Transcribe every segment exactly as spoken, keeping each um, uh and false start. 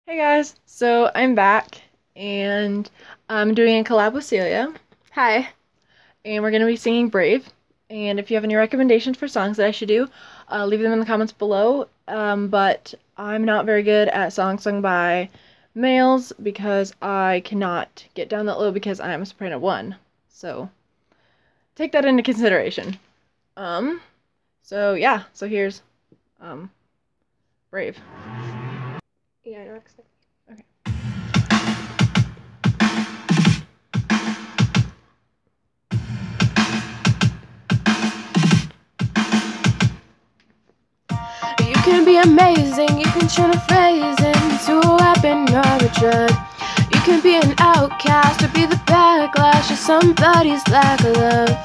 Hey guys, so I'm back and I'm doing a collab with Celia. Hi. And we're going to be singing Brave. And if you have any recommendations for songs that I should do, uh, leave them in the comments below. Um, but I'm not very good at songs sung by males because I cannot get down that low because I am a soprano one. So take that into consideration. Um, so yeah, so here's um, Brave. Yeah, I know exactly. Okay. You can be amazing, you can turn a phrase into a weapon or a drug. You can be an outcast or be the backlash of somebody's lack of love.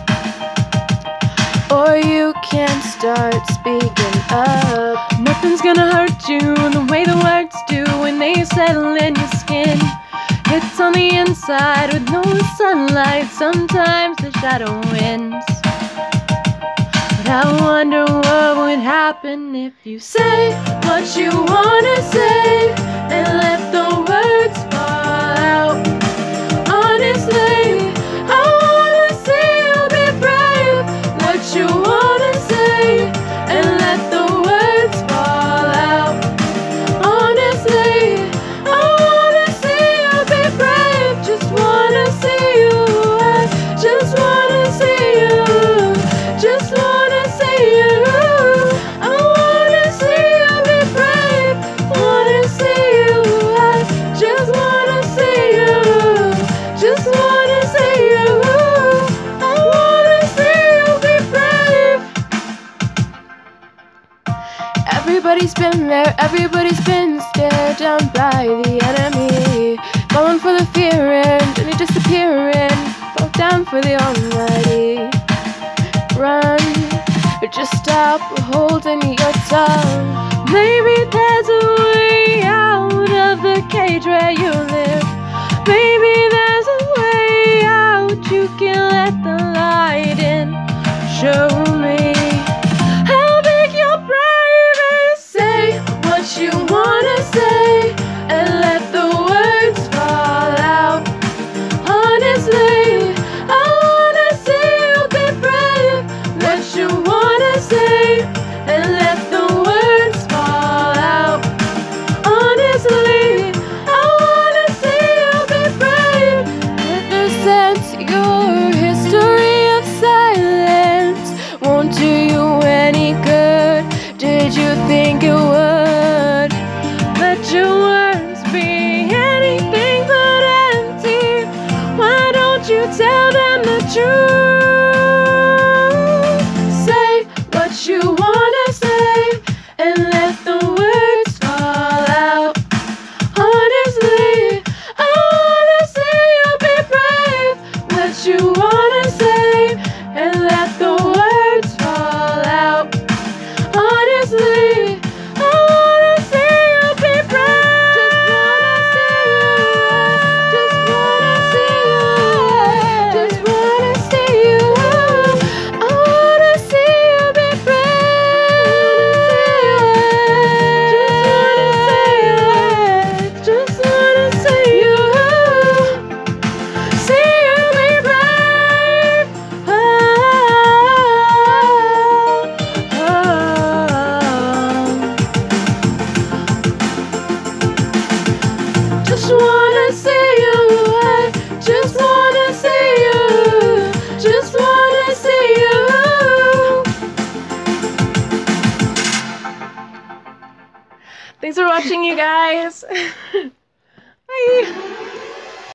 Or you can start speaking up. Nothing's gonna hurt you the way the words do when they settle in your skin. It's on the inside with no sunlight. Sometimes the shadow wins. But I wonder what would happen if you say what you wanna say and let the words fall out. Honestly, I wanna see you be brave. What you wanna say and let the words fall out. Honestly, I wanna see you be brave. Just wanna see you. I just wanna see you. Just wanna see you. I wanna see you be brave. Wanna see you. I just wanna see you. Just wanna see you. I wanna see you be brave. Everybody's been there, everybody's been stared down by the enemy. Falling for the fear and any disappearing. Fall down for the almighty. Run, or just stop holding your tongue. Maybe there's a way out of the cage where you live. Maybe there's a way out. You can let the light in. Show me how big your brave is. Say what you wanna say and let the words fall out. Honestly, I wanna see you be brave. What you wanna say and let the words fall out. Honestly, I wanna see you be brave. Represent your history of silence. Won't do you any good. Did you think it would? Let your words be anything but empty. Why don't you tell them the truth? Say what you wanna say and let the words fall out. Honestly, I wanna see you be brave. What you wanna say and let the words fall out. Honestly, I wanna see you be brave. Just wanna see you. Just wanna see you. I wanna see you be brave. Just wanna see you. See you be brave. Oh, oh, oh. Just wanna see you. I just wanna see you. Just wanna see you. Thanks for watching, you guys. Bye.